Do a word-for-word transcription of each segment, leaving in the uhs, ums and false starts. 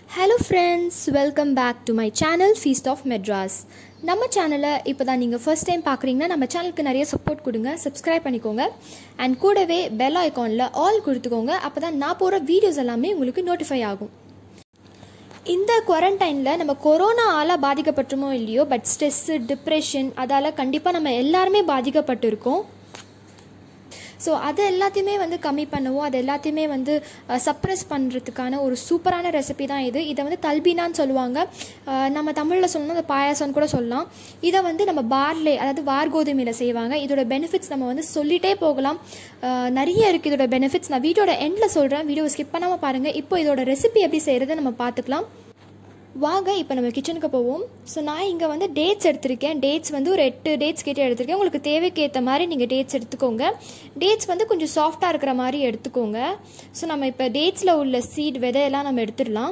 Hello friends, welcome back to my channel Feast of Madras. நம்ம சேனலை இப்போ தான் நீங்கள் ஃபர்ஸ்ட் டைம் பார்க்குறீங்கன்னா நம்ம சேனலுக்கு நிறைய சப்போர்ட் கொடுங்க, சப்ஸ்கிரைப் பண்ணிக்கோங்க அண்ட் கூடவே பெல் ஐக்கானில் ஆல் கொடுத்துக்கோங்க. அப்போ தான் நான் போகிற வீடியோஸ் எல்லாமே உங்களுக்கு நோட்டிஃபை ஆகும். இந்த குவாரண்டைனில் நம்ம கொரோனாவால் பாதிக்கப்பட்டோமோ இல்லையோ, பட் ஸ்ட்ரெஸ்ஸு டிப்ரெஷன் அதால் கண்டிப்பாக நம்ம எல்லாருமே பாதிக்கப்பட்டிருக்கோம். ஸோ அது எல்லாத்தையுமே வந்து கம்மி பண்ணுவோம், அது எல்லாத்தையுமே வந்து சப்ரெஸ் பண்ணுறதுக்கான ஒரு சூப்பரான ரெசிபி தான் இது. இதை வந்து தல்பீனான்னு சொல்லுவாங்க, நம்ம தமிழில் சொல்லணும் அது பாயாசம்னு கூட சொல்லலாம். இதை வந்து நம்ம பார்லே அதாவது வார்கோதுமையில் செய்வாங்க. இதோட பெனிஃபிட்ஸ் நம்ம வந்து சொல்லிகிட்டே போகலாம், நிறைய இருக்குது இதோட பெனிஃபிட்ஸ். நான் வீடியோட எண்டில் சொல்கிறேன், வீடியோவை ஸ்கிப் பண்ணாமல் பாருங்கள். இப்போ இதோட ரெசிபி எப்படி செய்கிறத நம்ம பார்த்துக்கலாம். வாங்க இப்போ நம்ம கிச்சனுக்கு போவோம். ஸோ நான் இங்கே வந்து டேட்ஸ் எடுத்திருக்கேன். டேட்ஸ் வந்து ஒரு எட்டு டேட்ஸ் கிட்டே எடுத்திருக்கேன். உங்களுக்கு தேவைக்கு ஏற்ற மாதிரி நீங்கள் டேட்ஸ் எடுத்துக்கோங்க. டேட்ஸ் வந்து கொஞ்சம் சாஃப்டாக இருக்கிற மாதிரி எடுத்துக்கோங்க. ஸோ நம்ம இப்போ டேட்ஸில் உள்ள சீட் விதையெல்லாம் நம்ம எடுத்துடலாம்.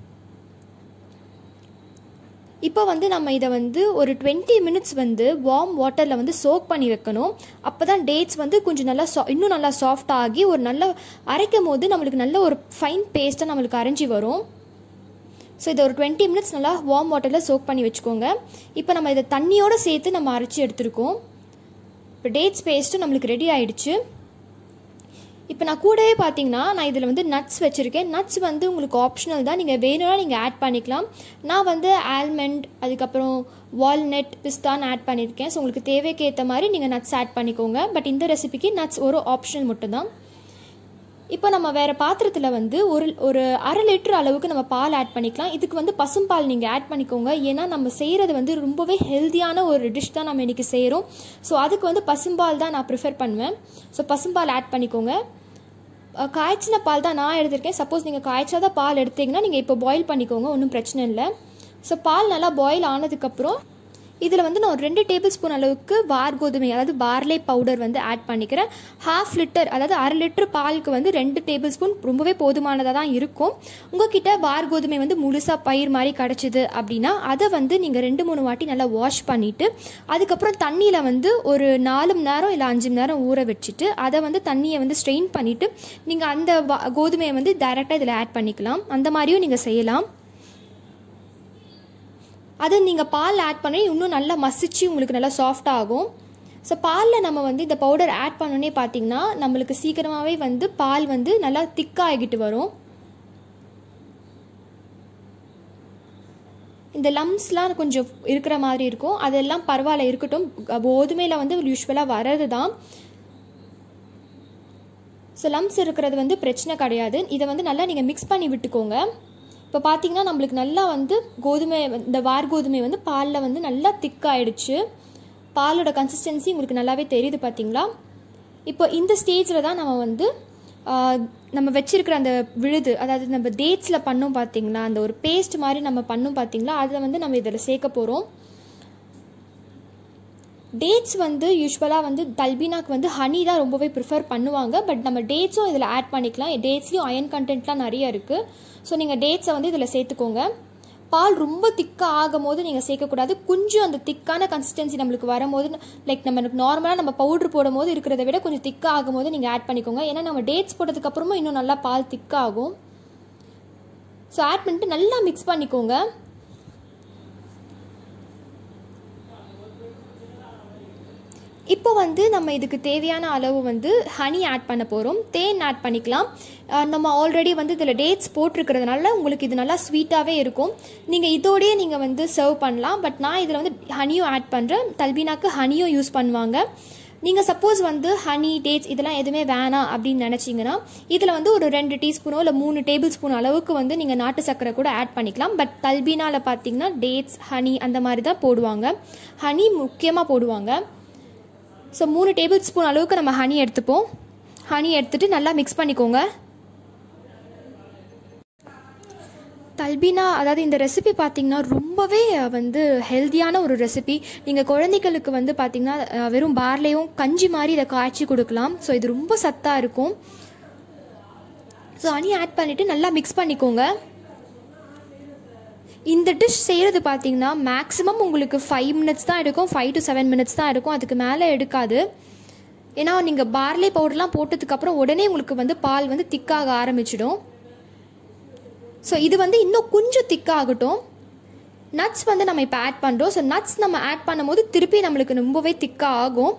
இப்போ வந்து நம்ம இதை வந்து ஒரு டுவெண்ட்டி மினிட்ஸ் வந்து வார்ம் வாட்டரில் வந்து சோக் பண்ணி வைக்கணும். அப்போ தான் டேட்ஸ் வந்து கொஞ்சம் நல்லா சா இன்னும் நல்லா சாஃப்ட் ஆகி ஒரு நல்ல அரைக்கும் போது நம்மளுக்கு நல்ல ஒரு ஃபைன் பேஸ்ட்டாக நம்மளுக்கு அரைஞ்சி வரும். ஸோ இதை ஒரு டுவெண்ட்டி மினிட்ஸ் நல்லா வார்ம் வாட்டரில் சோக் பண்ணி வச்சுக்கோங்க. இப்போ நம்ம இதை தண்ணியோடு சேர்த்து நம்ம அரைச்சி எடுத்துருக்கோம். இப்போ டேட்ஸ் பேஸ்ட்டு நம்மளுக்கு ரெடி ஆகிடுச்சு. இப்போ நான் கூடவே பார்த்தீங்கன்னா நான் இதில் வந்து நட்ஸ் வச்சுருக்கேன். நட்ஸ் வந்து உங்களுக்கு ஆப்ஷனல் தான், நீங்கள் வேணும்னா நீங்கள் ஆட் பண்ணிக்கலாம். நான் வந்து ஆல்மண்ட் அதுக்கப்புறம் வால்நட் பிஸ்தான்னு ஆட் பண்ணியிருக்கேன். ஸோ உங்களுக்கு தேவைக்கு ஏற்ற மாதிரி நீங்கள் நட்ஸ் ஆட் பண்ணிக்கோங்க. பட் இந்த ரெசிபிக்கு நட்ஸ் ஒரு ஆப்ஷனல் மட்டும்தான். இப்போ நம்ம வேறு பாத்திரத்தில் வந்து ஒரு ஒரு அரை லிட்டர் அளவுக்கு நம்ம பால் ஆட் பண்ணிக்கலாம். இதுக்கு வந்து பசும்பால் நீங்கள் ஆட் பண்ணிக்கோங்க. ஏன்னா நம்ம செய்கிறது வந்து ரொம்பவே ஹெல்த்தியான ஒரு டிஷ் தான் நம்ம இன்றைக்கி செய்கிறோம். ஸோ அதுக்கு வந்து பசும்பால் தான் நான் ப்ரிஃபர் பண்ணுவேன். ஸோ பசும்பால் ஆட் பண்ணிக்கோங்க. காய்ச்சின பால் தான் நான் எடுத்திருக்கேன். சப்போஸ் நீங்கள் காய்ச்சாத பால் எடுத்தீங்கன்னா நீங்கள் இப்போ பாயில் பண்ணிக்கோங்க, ஒன்றும் பிரச்சனை இல்லை. ஸோ பால் நல்லா பாயில் ஆனதுக்கப்புறம் இதில் வந்து நான் ஒரு ரெண்டு டேபிள் ஸ்பூன் அளவுக்கு வார்கோதுமை அதாவது பார்லே பவுடர் வந்து ஆட் பண்ணிக்கிறேன். ஹாஃப் லிட்டர் அதாவது அரை லிட்டர் பாலுக்கு வந்து ரெண்டு டேபிள் ஸ்பூன் ரொம்பவே போதுமானதாக தான் இருக்கும். உங்ககிட்ட வார்கோதுமை வந்து முழுசாக பயிர் மாதிரி கிடச்சிது அப்படின்னா அதை வந்து நீங்கள் ரெண்டு மூணு வாட்டி நல்லா வாஷ் பண்ணிவிட்டு அதுக்கப்புறம் தண்ணியில் வந்து ஒரு நாலு மணி நேரம் இல்லை அஞ்சு மணி நேரம் ஊற வச்சுட்டு அதை வந்து தண்ணியை வந்து ஸ்ட்ரெயின் பண்ணிவிட்டு நீங்கள் அந்த கோதுமையை வந்து டைரெக்டாக இதில் ஆட் பண்ணிக்கலாம். அந்த மாதிரியும் நீங்கள் செய்யலாம். அது நீங்கள் பால் ஆட் பண்ணி இன்னும் நல்லா மசிச்சு உங்களுக்கு நல்லா சாஃப்டாக ஆகும். ஸோ பாலில் நம்ம வந்து இந்த பவுடர் ஆட் பண்ணோன்னே பார்த்தீங்கன்னா நம்மளுக்கு சீக்கிரமாகவே வந்து பால் வந்து நல்லா திக்காகிட்டு வரும். இந்த லம்ஸ்லாம் கொஞ்சம் இருக்கிற மாதிரி இருக்கும், அதெல்லாம் பரவாயில்ல இருக்கட்டும். கோதுமையில் வந்து யூஸ்வலாக வர்றது தான். ஸோ லம்ஸ் இருக்கிறது வந்து பிரச்சனை கிடையாது. இதை வந்து நல்லா நீங்கள் மிக்ஸ் பண்ணி விட்டுக்கோங்க. இப்போ பார்த்தீங்கன்னா நம்மளுக்கு நல்லா வந்து கோதுமை இந்த வார் கோதுமை வந்து பாலில் வந்து நல்லா திக்காயிடுச்சு. பாலோட கன்சிஸ்டன்சி உங்களுக்கு நல்லாவே தெரியுது பார்த்தீங்களா. இப்போ இந்த ஸ்டேஜில் தான் நம்ம வந்து நம்ம வச்சிருக்கிற அந்த விழுது அதாவது நம்ம டேட்ஸில் பண்ணோம் பார்த்தீங்களா, அந்த ஒரு பேஸ்ட் மாதிரி நம்ம பண்ணோம் பார்த்தீங்களா, அதை வந்து நம்ம இதில் சேர்க்க போகிறோம். டேட்ஸ் வந்து யூஸ்வலாக வந்து தல்பீனாக்கு வந்து ஹனி தான் ரொம்பவே ப்ரிஃபர் பண்ணுவாங்க. பட் நம்ம டேட்ஸும் இதில் ஆட் பண்ணிக்கலாம். டேட்ஸ்லேயும் அயன் கண்டென்ட்லாம் நிறைய இருக்குது. ஸோ நீங்கள் டேட்ஸை வந்து இதில் சேர்த்துக்கோங்க. பால் ரொம்ப திக்காக ஆகும் போது நீங்கள் சேர்க்கக்கூடாது. கொஞ்சம் அந்த திக்கான கன்சிஸ்டன்சி நம்மளுக்கு வரும்போது லைக் நம்ம நார்மலாக நம்ம பவுட்ரு போடும் போது இருக்கிறத விட கொஞ்சம் திக்காக ஆகும் போது நீங்கள் ஆட் பண்ணிக்கோங்க. ஏன்னா நம்ம டேட்ஸ் போட்டதுக்கப்புறமும் இன்னும் நல்லா பால் திக்காகும். ஸோ ஆட் பண்ணிட்டு நல்லா மிக்ஸ் பண்ணிக்கோங்க. இப்போ வந்து நம்ம இதுக்கு தேவையான அளவு வந்து ஹனி ஆட் பண்ண போகிறோம். தேன் ஆட் பண்ணிக்கலாம். நம்ம ஆல்ரெடி வந்து இதில் டேட்ஸ் போட்டிருக்கிறதுனால உங்களுக்கு இது நல்லா ஸ்வீட்டாகவே இருக்கும். நீங்கள் இதோடையே நீங்கள் வந்து சர்வ் பண்ணலாம். பட் நான் இதில் வந்து ஹனியும் ஆட் பண்ணுறேன். தல்பீனாக்கு ஹனியும் யூஸ் பண்ணுவாங்க. நீங்கள் சப்போஸ் வந்து ஹனி டேட்ஸ் இதெல்லாம் எதுவுமே வேணாம் அப்படின்னு நினச்சிங்கன்னா இதில் வந்து ஒரு ரெண்டு டீஸ்பூனோ இல்லை மூணு டேபிள் ஸ்பூன் அளவுக்கு வந்து நீங்கள் நாட்டு சர்க்கரை கூட ஆட் பண்ணிக்கலாம். பட் தல்பீனாவில் பார்த்தீங்கன்னா டேட்ஸ் ஹனி அந்த மாதிரி தான் போடுவாங்க. ஹனி முக்கியமாக போடுவாங்க. ஸோ மூணு டேபிள் ஸ்பூன் அளவுக்கு நம்ம ஹனி எடுத்துப்போம். ஹனி எடுத்துகிட்டு நல்லா மிக்ஸ் பண்ணிக்கோங்க. தல்பீனா அதாவது இந்த ரெசிபி பார்த்திங்கன்னா ரொம்பவே வந்து ஹெல்த்தியான ஒரு ரெசிபி. நீங்கள் குழந்தைகளுக்கு வந்து பார்த்திங்கன்னா வெறும் பார்லேயும் கஞ்சி மாதிரி இதை காய்ச்சி கொடுக்கலாம். ஸோ இது ரொம்ப சத்தாக இருக்கும். ஸோ ஹனி ஆட் பண்ணிவிட்டு நல்லா மிக்ஸ் பண்ணிக்கோங்க. இந்த டிஷ் செய்கிறது பார்த்தீங்கன்னா மேக்ஸிமம் உங்களுக்கு ஃபைவ் மினிட்ஸ் தான் எடுக்கும், ஃபைவ் டு செவன் மினிட்ஸ் தான் இருக்கும், அதுக்கு மேலே எடுக்காது. ஏன்னா நீங்கள் பார்லே பவுடர்லாம் போட்டதுக்கப்புறம் உடனே உங்களுக்கு வந்து பால் வந்து திக்காக ஆரம்பிச்சிடும். ஸோ இது வந்து இன்னும் கொஞ்சம் திக்காகட்டும். நட்ஸ் வந்து நம்ம இப்போ ஆட் பண்ணுறோம். ஸோ நட்ஸ் நம்ம ஆட் பண்ணும்போது திருப்பி நம்மளுக்கு ரொம்பவே திக்காக ஆகும்.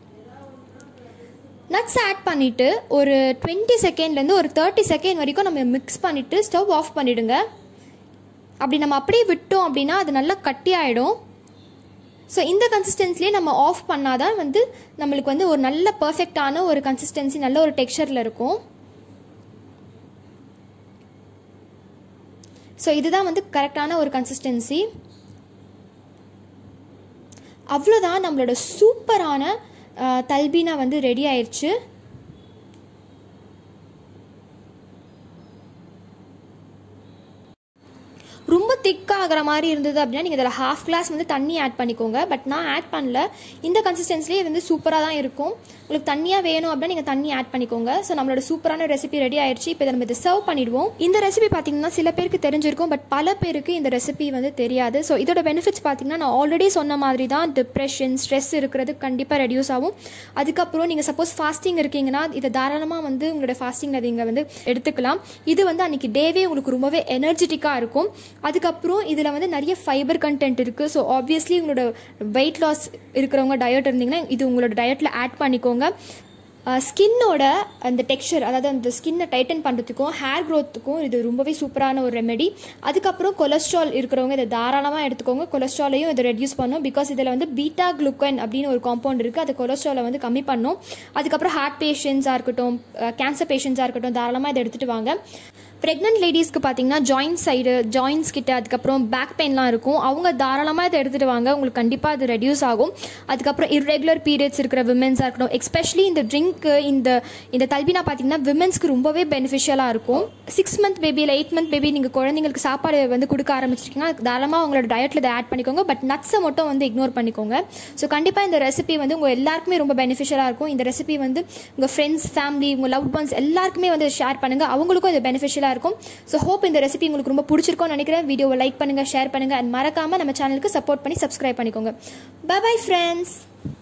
நட்ஸ் ஆட் பண்ணிவிட்டு ஒரு டுவெண்ட்டி செகண்ட்லேருந்து ஒரு தேர்ட்டி செகண்ட் வரைக்கும் நம்ம மிக்ஸ் பண்ணிவிட்டு ஸ்டவ் ஆஃப் பண்ணிவிடுங்க. அப்படி நம்ம அப்படியே விட்டோம் அப்படின்னா அது நல்லா கட்டி ஆகிடும். ஸோ இந்த கன்சிஸ்டன்சிலே நம்ம ஆஃப் பண்ணாதான் வந்து நம்மளுக்கு வந்து ஒரு நல்ல பர்ஃபெக்டான ஒரு கன்சிஸ்டன்சி, நல்ல ஒரு டெக்ஸ்சரில் இருக்கும். ஸோ இதுதான் வந்து கரெக்டான ஒரு கன்சிஸ்டன்சி. அவ்வளோதான், நம்மளோட சூப்பரான தல்பீனா வந்து ரெடி ஆயிடுச்சு. ரொம்ப திக்காகிற மாதிரி இருந்தது அப்படின்னா நீங்கள் இதில் ஹாஃப் கிளாஸ் வந்து தண்ணி ஆட் பண்ணிக்கோங்க. பட் நான் ஆட் பண்ணல. இந்த கன்சிஸ்டன்சிலேயே வந்து சூப்பராக தான் இருக்கும். உங்களுக்கு தண்ணியாக வேணும் அப்படின்னா நீங்கள் தண்ணி ஆட் பண்ணிக்கோங்க. ஸோ நம்மளோட சூப்பரான ரெசிபி ரெடி ஆயிடுச்சு. இப்போ இதை நம்ம இதை சர்வ் பண்ணிடுவோம். இந்த ரெசிபி பார்த்தீங்கன்னா சில பேருக்கு தெரிஞ்சிருக்கும், பட் பல பேருக்கு இந்த ரெசிபி வந்து தெரியாது. ஸோ இதோட பெனிஃபிட்ஸ் பார்த்தீங்கன்னா நான் ஆல்ரெடி சொன்ன மாதிரி தான், டிப்ரெஷன், ஸ்ட்ரெஸ் இருக்கிறது கண்டிப்பாக ரெடியூஸ் ஆகும். அதுக்கப்புறம் நீங்கள் சப்போஸ் ஃபாஸ்டிங் இருக்கீங்கன்னா இதை தாராளமாக வந்து உங்களோட ஃபாஸ்டிங்கில் நீங்கள் வந்து எடுத்துக்கலாம். இது வந்து அன்றைக்கி டேவே உங்களுக்கு ரொம்பவே எனர்ஜெட்டிக்காக இருக்கும். அதுக்கப்புறம் இதில் வந்து நிறைய ஃபைபர் கண்டென்ட் இருக்குது. ஸோ ஆப்வியஸ்லி உங்களோட வெயிட் லாஸ் இருக்கிறவங்க டயட் இருந்தீங்கன்னா இது உங்களோட டயட்டில் ஆட் பண்ணிக்கோங்க. ஸ்கின்னோட அந்த டெக்ஸ்சர், அதாவது அந்த ஸ்கின்னை டைட்டன் பண்ணுறதுக்கும் ஹேர் க்ரோத்துக்கும் இது ரொம்பவே சூப்பரான ஒரு ரெமெடி. அதுக்கப்புறம் கொலஸ்ட்ரால் இருக்கிறவங்க இதை தாராளமாக எடுத்துக்கோங்க. கொலஸ்ட்ராலையும் இதை ரெடியூஸ் பண்ணும். பிகாஸ் இதில் வந்து பீட்டா குளுக்கன் அப்படின்னு ஒரு காம்பவுண்ட் இருக்குது. அது கொலஸ்ட்ராலை வந்து கம்மி பண்ணும். அதுக்கப்புறம் ஹார்ட் பேஷண்ட்ஸாக இருக்கட்டும், கேன்சர் பேஷண்ட்ஸாக இருக்கட்டும், தாராளமாக இதை எடுத்துகிட்டு வாங்க. ப்ரெக்னென்ட் லேடிஸ்க்கு பார்த்தீங்கன்னா ஜாயின்ட் சைடு, ஜாயின்ஸ் கிட்ட, அதுக்கப்புறம் பேக் பெயின்லாம் இருக்கும். அவங்க தாராளமாக இதை எடுத்துகிட்டு வாங்க. உங்களுக்கு கண்டிப்பாக அது ரெடியூஸ் ஆகும். அதுக்கப்புறம் இர்ரெகுலர் பீரியட்ஸ் இருக்கிற விமென்ஸாக இருக்கட்டும், எஸ்பெஷலி இந்த ட்ரிங்க்கு, இந்த இந்த தல்பீனா பார்த்தீங்கன்னா விமென்ஸ்க்கு ரொம்பவே பெனிஃபிஷியலாக இருக்கும். சிக்ஸ் மந்த் பேபி இல்லை எயிட் மந்த் பேபி நீங்கள் குழந்தைங்களுக்கு சாப்பாடு வந்து கொடுக்க ஆரம்பிச்சிருக்கீங்கன்னா தாராளமாக உங்களோட டயட்டில் இதை ஆட் பண்ணிக்கோங்க. பட் நட்ஸை மட்டும் வந்து இக்னோர் பண்ணிக்கோங்க. ஸோ கண்டிப்பாக இந்த ரெசிபி வந்து உங்கள் எல்லாருக்குமே ரொம்ப பெனிஃபிஷியலாக இருக்கும். இந்த ரெசிபி வந்து உங்கள் ஃப்ரெண்ட்ஸ், ஃபேமிலி, உங்கள் லவ் ஒன்ஸ் எல்லாருக்குமே வந்து ஷேர் பண்ணுங்கள். அவங்களுக்கும் இது பெனிஃபிஷியலாக இருக்கும். ஸோ ஹோப் இந்த ரெசிபி உங்களுக்கு ரொம்ப பிடிச்சிருக்கும்னு நினைக்கிறேன். வீடியோவை லைக் பண்ணுங்கள், ஷேர் பண்ணுங்கள், அண்ட் மறக்காமல் நம்ம சேனலுக்கு சப்போர்ட் பண்ணி சப்ஸ்கிரைப் பண்ணிக்கோங்க. Bye bye friends.